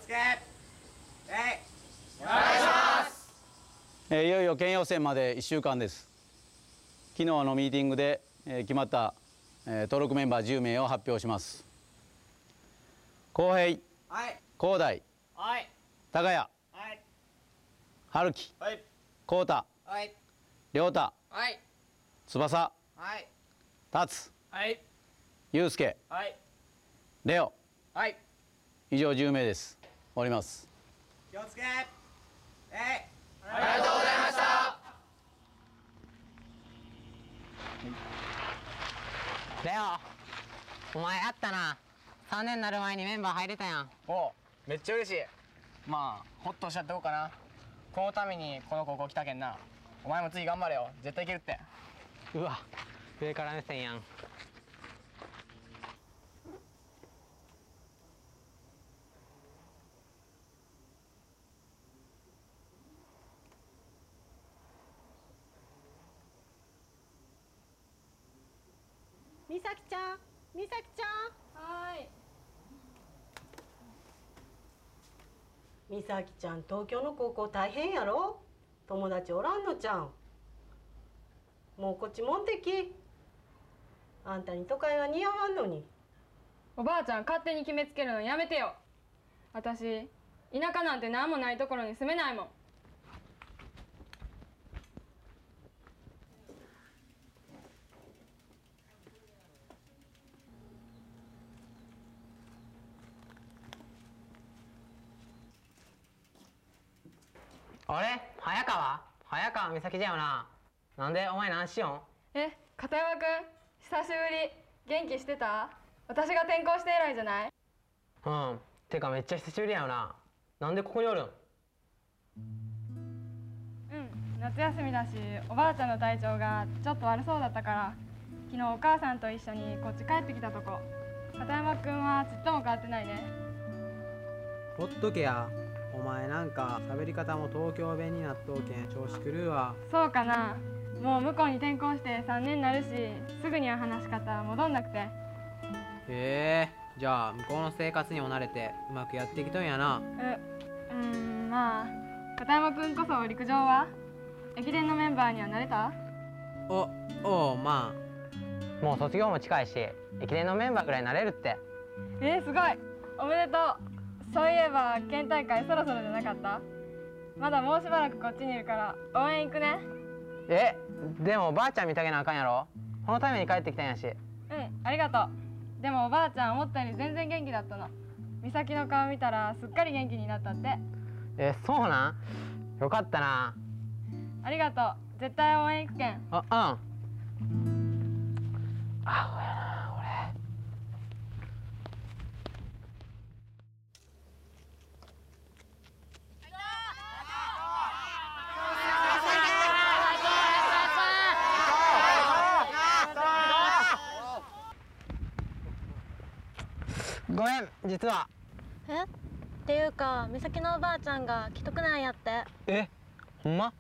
け。お願いします。 いよいよ県予選まで1週間です。昨日のミーティングで決まった登録メンバー10名を発表します。浩平、 はい。 広大、 はい。 高谷、 はい。 春樹、 はい。 浩太、 はい。 亮太、 はい。 翼、 はい。 達、 はい。 祐介、 はい。 レオ、 はい。 以上10名です。終わります。 気をつけ。ありがとうございました。 レオ、お前あったな。3年になる前にメンバー入れたやん。 おう、めっちゃ嬉しい。まあホッとしちゃっておうかな。このためにこの高校来たけんな。お前も次頑張れよ。絶対いけるって。 うわ、上から目線やん。 美咲ちゃん、美咲ちゃん。 はい。 美咲ちゃん、東京の高校大変やろ。友達おらんのちゃん。もうこっちもんでき。あんたに都会は似合わんのに。 おばあちゃん勝手に決めつけるのやめてよ。私田舎なんて何もないところに住めないもん。 あれ、早川美咲じゃよな。なんでお前何しよん？ 片山くん久しぶり。元気してた？私が転校して以来じゃない？ うん、てかめっちゃ久しぶりやよな。なんでここにおるん？ 夏休みだしおばあちゃんの体調がちょっと悪そうだったから、昨日お母さんと一緒にこっち帰ってきたとこ。片山くんはちっとも変わってないね。 ほっとけや。お前なんか喋り方も東京弁になっとうけん調子狂うわ。 そうかな。もう向こうに転校して3年になるし、すぐには話し方戻んなくて。 へえ、じゃあ向こうの生活にも慣れてうまくやってきとんやな。 まあ片山くんこそ陸上は駅伝のメンバーにはなれた？ おう、まあ。もう卒業も近いし、駅伝のメンバーぐらいになれるって。 すごい。おめでとう。そういえば県大会そろそろじゃなかった？まだもうしばらくこっちにいるから応援行くね。 でもおばあちゃん見てあげなあかんやろ。このために帰ってきたんやし。 ありがとう。でもおばあちゃん思ったより全然元気だったの。美咲の顔見たらすっかり元気になったって。 そうなん？よかったな。 ありがとう。絶対応援行くけん。 アホやな俺。ごめん、実は。 っていうか、美咲のおばあちゃんが既得なんやって。 ほんま？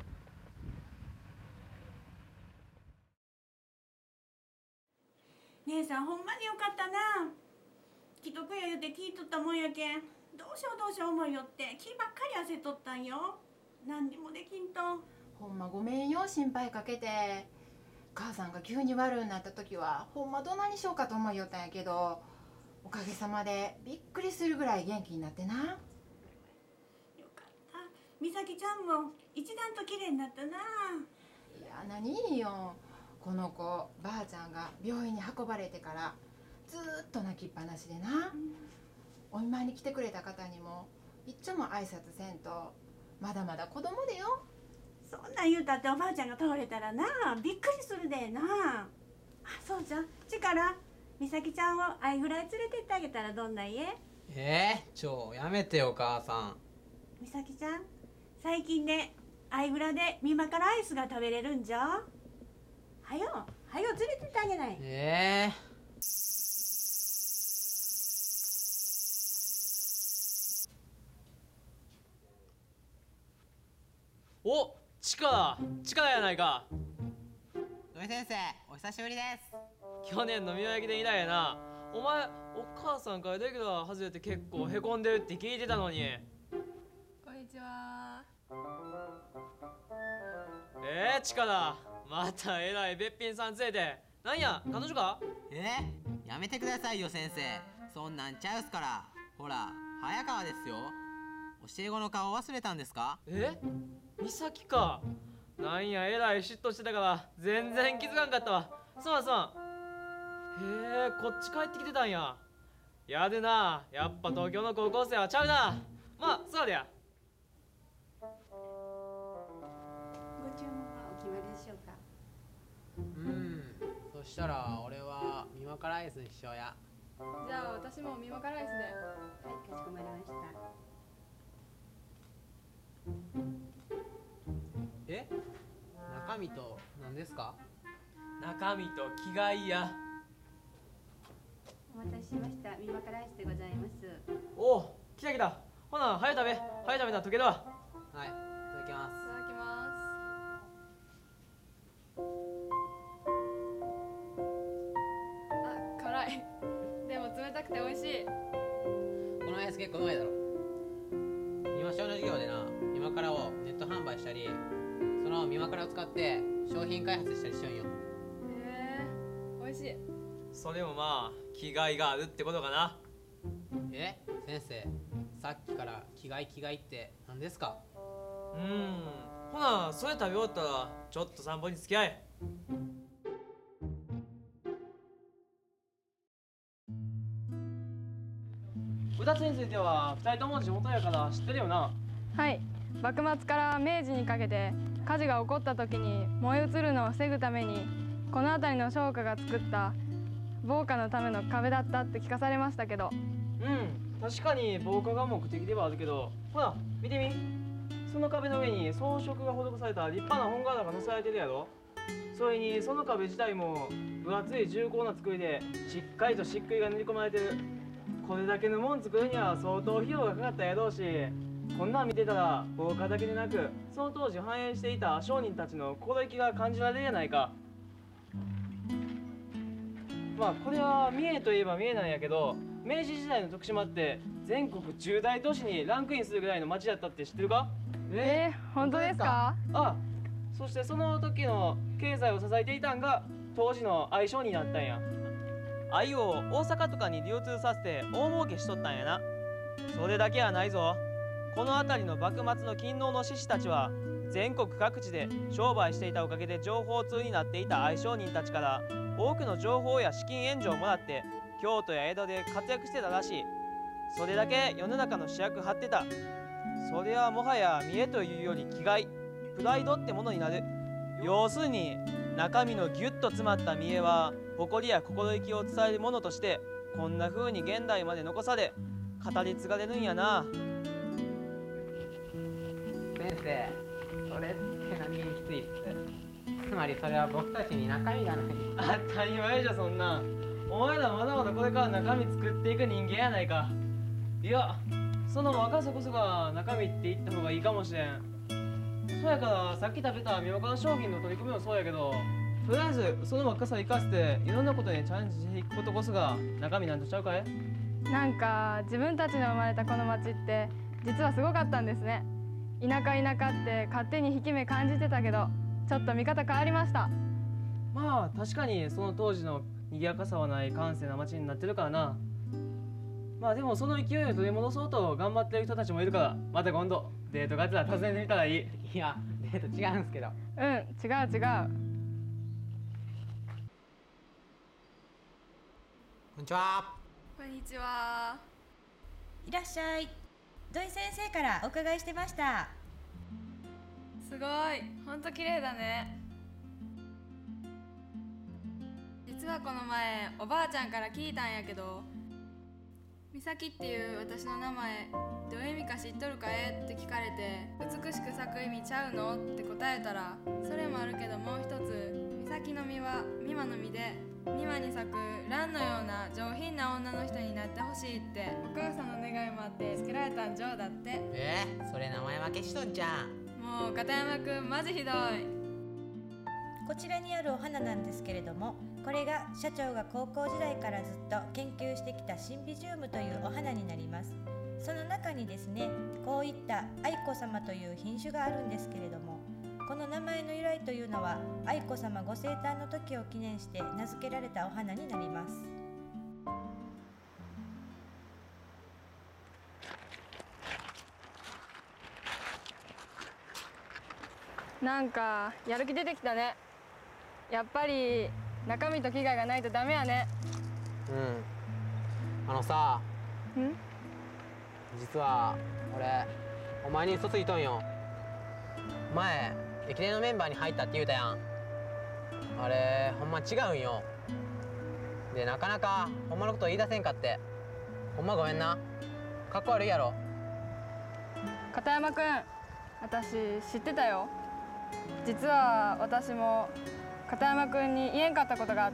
姉さんほんまによかったな。既得や言うて聞いとったもんやけん、どうしよう思いよって気ばっかり焦っとったんよ。何にもできんと。 ほんまごめんよ、心配かけて。母さんが急に悪うなった時はほんまどないにしようかと思いよったんやけど、おかげさまでびっくりするぐらい元気になってな。よかった。美咲ちゃんも一段と綺麗になったな。いや、何よ、この子ばあちゃんが病院に運ばれてからずっと泣きっぱなしでな、お見舞いに来てくれた方にもいっちょも挨拶せんと、まだまだ子供でよ。 そんなん言うたっておばあちゃんが倒れたらな、びっくりするでな。そうじゃん、力美咲ちゃんをあいぐらい連れてってあげたらどんな家？ やめてよ母さん。 美咲ちゃん、最近ね、あいぐらで見まからアイスが食べれるんじゃ。はよ連れてってあげない。 お、チカやないか。 土井先生、お久しぶりです。 去年の宮城でいないやな。お前お母さんからレギュラー外れて結構へこんでるって聞いてたのに。 こんにちは。 チカだ。またえらいべっぴんさん連れて。なんや彼女か？ やめてくださいよ先生。そんなんちゃうっすから。ほら早川ですよ。教え子の顔忘れたんですか？ 美咲か。なんやえらい嫉妬してたから全然気づかんかったわ。そう。こっち帰ってきてたんや。やるな。やっぱ東京の高校生はちゃうな。まあそうでや。 ご注文はお決まりでしょうか？ そしたら俺はミマカライスにしようや。 じゃあ私もミマカライスで。 はい、かしこまりました。 中身と何ですか？ 中身と気がいいや。 お待たせしました。ミマカライスでございます。 おお、来た。ほな早食べな溶けるわ。 はい、いただきます。 いただきます。あ、辛い。でも冷たくて美味しい。 このアイス結構うまいだろ。今小の授業でな、ミマカラをネット販売したり、そのミマカラを使って商品開発したりしようんよ。 美味しい。 それもまあ気概があるってことかな。 先生、さっきから気概って何ですか？ ほなそれ食べ終わったらちょっと散歩に付き合え。うだつについては2人とも地元やから知ってるよな。 はい。幕末から明治にかけて火事が起こった時に燃え移るのを防ぐためにこの辺りの商家が作った防火のための壁だったって聞かされましたけど。 確かに防火が目的ではあるけど、ほら見てみ。その壁の上に装飾が施された立派な本棚が載せられてるやろ。それにその壁自体も分厚い重厚な作りでしっかりと漆喰が塗り込まれてる。これだけのもん作るには相当費用がかかったやろうし、こんなん見てたら防火だけでなくその当時繁栄していた商人たちの心意気が感じられるやないか。まあこれは三重といえば三重なんやけど、明治時代の徳島って全国10大都市にランクインするぐらいの町だったって知ってるか？ 本当ですか？ そしてその時の経済を支えていたんが当時の藍商人だったんや。藍を大阪とかに流通させて大儲けしとったんやな。それだけはないぞ。この辺りの幕末の勤王の志士たちは全国各地で商売していたおかげで情報通になっていた藍商人たちから多くの情報や資金援助をもらって京都や江戸で活躍してたらしい。それだけ世の中の主役張ってた。それはもはや見栄というより気概、プライドってものになる。要するに中身のギュッと詰まった見栄は誇りや心意気を伝えるものとしてこんな風に現代まで残され語り継がれるんやな。 先生、それって何気にきついっす。つまりそれは僕たちに中身がない。 当たり前じゃそんなん。お前らまだまだこれから中身作っていく人間やないか。いや、その若さこそが中身って言った方がいいかもしれん。そうやからさっき食べたミマカラ商品の取り組みもそうやけど、とりあえずその若さを生かしていろんなことにチャレンジしていくことこそが中身なんとちゃうかい？ なんか自分たちの生まれたこの町って実はすごかったんですね。田舎って勝手に引き目感じてたけどちょっと見方変わりました。 まあ確かにその当時の賑やかさはない閑静な町になってるからな。まあでもその勢いを取り戻そうと頑張ってる人たちもいるから、また今度デートがてら訪ねてみたらいい。 いや、デート違うんすけど。 違う。 こんにちは。 こんにちは。 いらっしゃい。土井先生からお伺いしてました。 すごい、ほんと綺麗だね。実はこの前おばあちゃんから聞いたんやけど、美咲っていう私の名前どういう意味か知っとるかって聞かれて、美しく咲く意味ちゃうのって答えたら、それもあるけどもう一つ、美咲の実は美馬の実で庭に咲く蘭のような上品な女の人になってほしいってお母さんの願いもあってつけられたんじゃだって。 それ名前負けしとんじゃん。 もう片山くんマジひどい。 こちらにあるお花なんですけれども、 これが社長が高校時代からずっと研究してきたシンビジウムというお花になります。その中にですね、こういった愛子様という品種があるんですけれども、この名前の由来というのは愛子様ご生誕の時を記念して名付けられたお花になります。 なんかやる気出てきたね。やっぱり中身と危害がないとダメやね。 さ実は俺お前に嘘ついとんよ。前駅伝のメンバーに入ったって言うたやん。あれほんま違うんよ。でなかなかほんまのこと言い出せんかって。ほんまごめんな。かっこ悪いやろ。 片山くん、私知ってたよ。実は私も片山くんに言えんかったことがあって。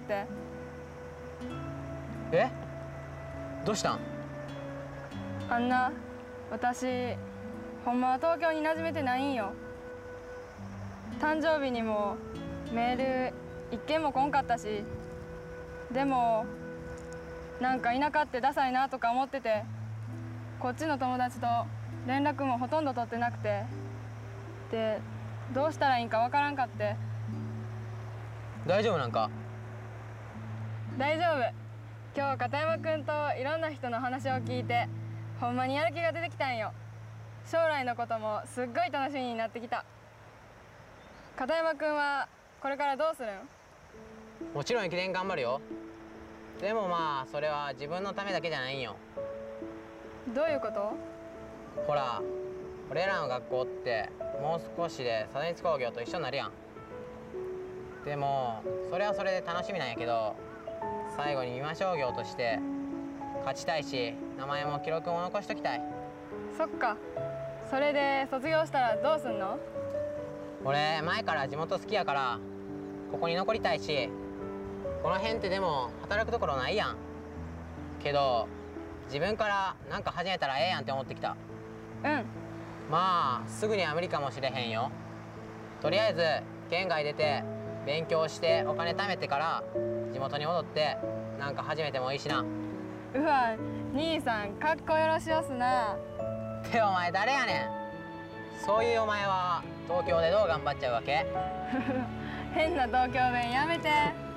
え？どうしたん？ あんな、私ほんまは東京に馴染めてないんよ。誕生日にもメール一件も来んかったし、でもなんか田舎ってダサいなとか思ってて、こっちの友達と連絡もほとんど取ってなくて、でどうしたらいいんかわからんかって。 大丈夫なんか？ 大丈夫。今日片山くんといろんな人の話を聞いてほんまにやる気が出てきたんよ。将来のこともすっごい楽しみになってきた。片山くんはこれからどうするん？ もちろん駅伝頑張るよ。でもまあそれは自分のためだけじゃないんよ。 どういうこと？ ほら俺らの学校ってもう少しで佐野工業と一緒になるやん。でもそれはそれで楽しみなんやけど、最後に三輪商業として勝ちたいし、名前も記録も残しときたい。 そっか。それで卒業したらどうすんの？ 俺前から地元好きやからここに残りたいし、この辺ってでも働くところないやん。けど自分からなんか始めたらええやんって思ってきた。まあすぐには無理かもしれへんよ。とりあえず県外出て勉強してお金貯めてから地元に戻ってなんか始めてもいいしな。 うわ、兄さんかっこよろしおすな。 ってお前誰やねん。そういうお前は東京でどう頑張っちゃうわけ？ 変な東京弁やめて。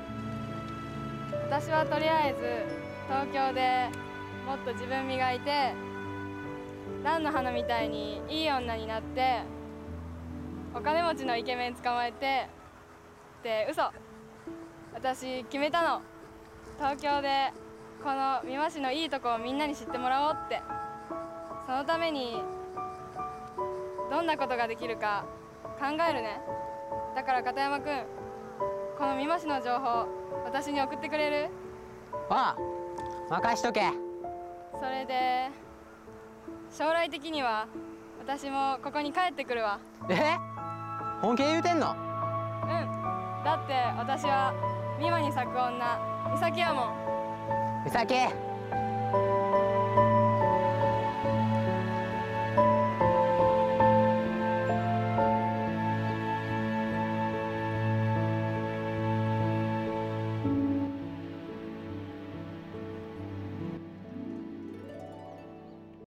私はとりあえず東京でもっと自分磨いて、蘭の花みたいにいい女になって、お金持ちのイケメン捕まえてって嘘。私決めたの。東京でこの美馬市のいいとこをみんなに知ってもらおうって。そのためにどんなことができるか考えるね。だから片山くん、この美馬市の情報私に送ってくれる？ ああ、任しとけ。 それで将来的には私もここに帰ってくるわ。 本気で言うてんの？ だって私は美馬に咲く女、美咲やもん。 美咲。